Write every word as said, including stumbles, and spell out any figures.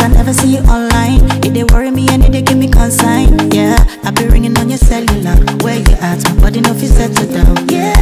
I never see you online. It they worry me and it they give me consign. Yeah, I be ringing on your cellular. Where you at? My body no fit settle down. Yeah.